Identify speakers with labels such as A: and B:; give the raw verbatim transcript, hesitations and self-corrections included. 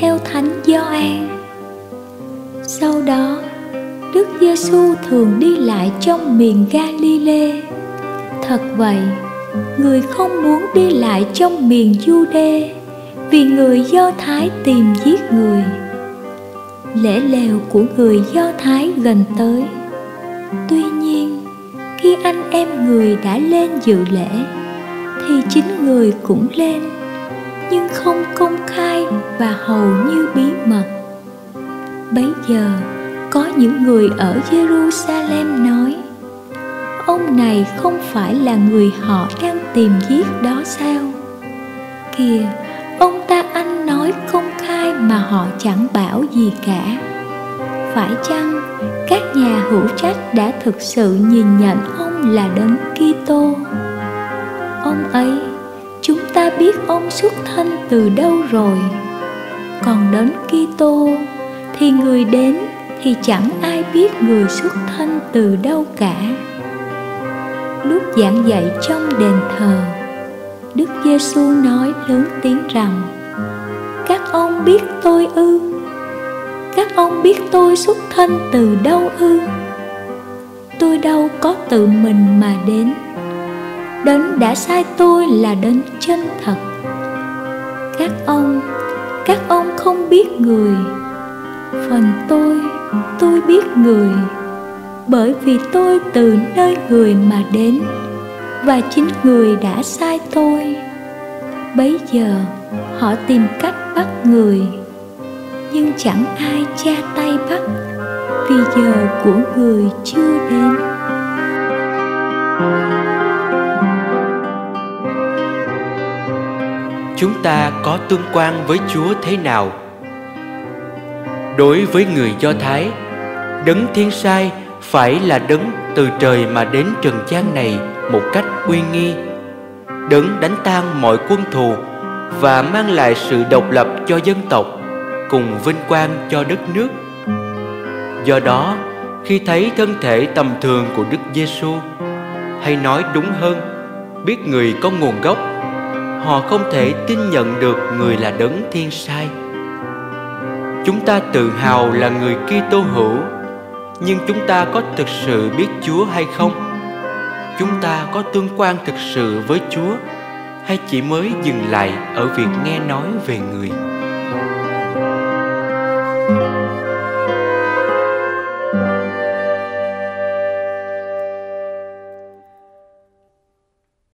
A: theo Thánh Gioan. Sau đó, Đức Giêsu thường đi lại trong miền Ga-li-lê. Thật vậy, người không muốn đi lại trong miền Giu-đê, vì người Do Thái tìm giết người. Lễ lều của người Do Thái gần tới. Tuy nhiên, khi anh em người đã lên dự lễ, thì chính người cũng lên, nhưng không công khai và hầu như bí mật. Bấy giờ, có những người ở Jerusalem nói: ông này không phải là người họ đang tìm giết đó sao? Kìa, ông ta ăn nói công khai mà họ chẳng bảo gì cả. Phải chăng các nhà hữu trách đã thực sự nhìn nhận ông là Đấng Kitô? Ông ấy, chúng ta biết ông xuất thân từ đâu rồi. Còn Đấng Kitô thì người đến thì chẳng ai biết người xuất thân từ đâu cả. Lúc giảng dạy trong đền thờ, Đức Giêsu nói lớn tiếng rằng: các ông biết tôi ư? Các ông biết tôi xuất thân từ đâu ư? Tôi đâu có tự mình mà đến. Đấng đã sai tôi là Đấng chân thật. Các ông, các ông không biết người. Phần tôi, tôi biết người, bởi vì tôi từ nơi người mà đến, và chính người đã sai tôi. Bấy giờ họ tìm cách bắt người, nhưng chẳng ai cha tay bắt, vì giờ của người chưa đến.
B: Chúng ta có tương quan với Chúa thế nào? Đối với người Do Thái, Đấng Thiên Sai phải là Đấng từ trời mà đến trần gian này một cách uy nghi, Đấng đánh tan mọi quân thù và mang lại sự độc lập cho dân tộc cùng vinh quang cho đất nước. Do đó, khi thấy thân thể tầm thường của Đức Giêsu, hay nói đúng hơn, biết người có nguồn gốc, họ không thể tin nhận được người là Đấng Thiên Sai. Chúng ta tự hào là người Kitô hữu, nhưng chúng ta có thực sự biết Chúa hay không? Chúng ta có tương quan thực sự với Chúa, hay chỉ mới dừng lại ở việc nghe nói về người?